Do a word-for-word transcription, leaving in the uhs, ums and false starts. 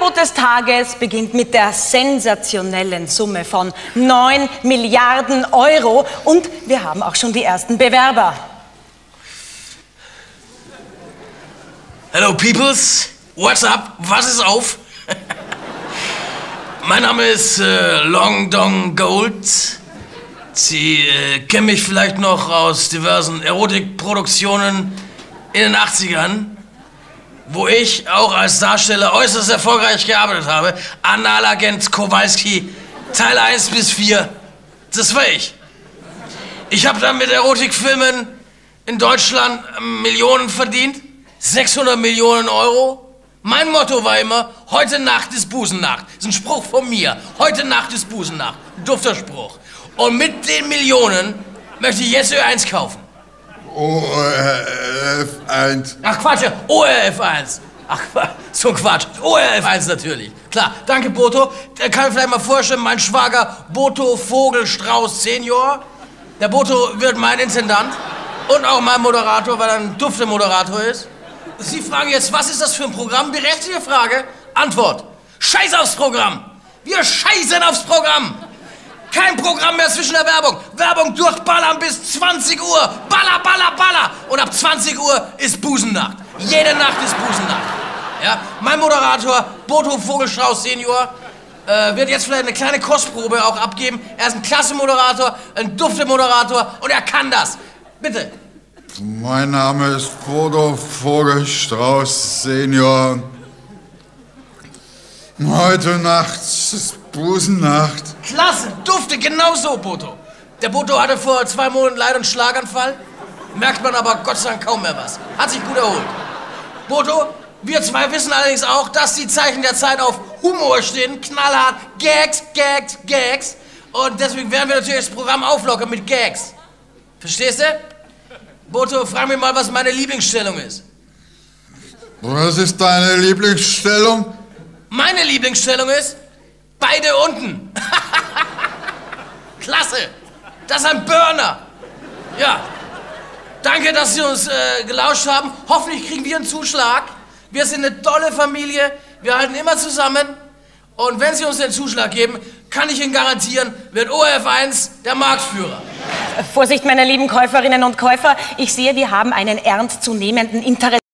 Angebot des Tages beginnt mit der sensationellen Summe von neun Milliarden Euro und wir haben auch schon die ersten Bewerber. Hello peoples, what's up? Was ist auf? Mein Name ist äh, Long Dong Gold. Sie äh, kennen mich vielleicht noch aus diversen Erotikproduktionen in den achtzigern, wo ich auch als Darsteller äußerst erfolgreich gearbeitet habe. Analagent Kowalski, Teil eins bis vier. Das war ich. Ich habe dann mit Erotikfilmen in Deutschland Millionen verdient. sechshundert Millionen Euro. Mein Motto war immer, heute Nacht ist Busennacht. Das ist ein Spruch von mir. Heute Nacht ist Busennacht. Ein dufter Spruch. Und mit den Millionen möchte ich jetzt Ö eins kaufen. O R F eins. Ach Quatsch, O R F eins. Ach, so Quatsch. O R F eins natürlich. Klar, danke Boto. Der kann vielleicht mal vorstellen, mein Schwager Boto Vogelstrauß Senior. Der Boto wird mein Intendant und auch mein Moderator, weil er ein dufter Moderator ist. Sie fragen jetzt, was ist das für ein Programm? Berechtigte Frage. Antwort. Scheiß aufs Programm. Wir scheißen aufs Programm. Kein Programm mehr zwischen der Werbung. Werbung durchballern bis zwanzig Uhr. Baller, baller, baller. Und ab zwanzig Uhr ist Busennacht. Jede Nacht ist Busennacht. Ja? Mein Moderator, Boto Vogelstrauß Senior, äh, wird jetzt vielleicht eine kleine Kostprobe auch abgeben. Er ist ein klasse Moderator, ein dufter Moderator und er kann das. Bitte. Mein Name ist Boto Vogelstrauß Senior. Heute Nacht ist Busennacht. Klasse, dufte, genau so, Boto. Der Boto hatte vor zwei Monaten leider einen Schlaganfall. Merkt man aber Gott sei Dank kaum mehr was. Hat sich gut erholt. Boto, wir zwei wissen allerdings auch, dass die Zeichen der Zeit auf Humor stehen. Knallhart, Gags, Gags, Gags. Und deswegen werden wir natürlich das Programm auflockern mit Gags. Verstehst du? Boto, frag mich mal, was meine Lieblingsstellung ist. Was ist deine Lieblingsstellung? Meine Lieblingsstellung ist, beide unten. Klasse. Das ist ein Burner. Ja. Danke, dass Sie uns äh, gelauscht haben. Hoffentlich kriegen wir einen Zuschlag. Wir sind eine tolle Familie. Wir halten immer zusammen. Und wenn Sie uns den Zuschlag geben, kann ich Ihnen garantieren, wird O R F eins der Marktführer. Vorsicht, meine lieben Käuferinnen und Käufer. Ich sehe, wir haben einen ernstzunehmenden Interesse.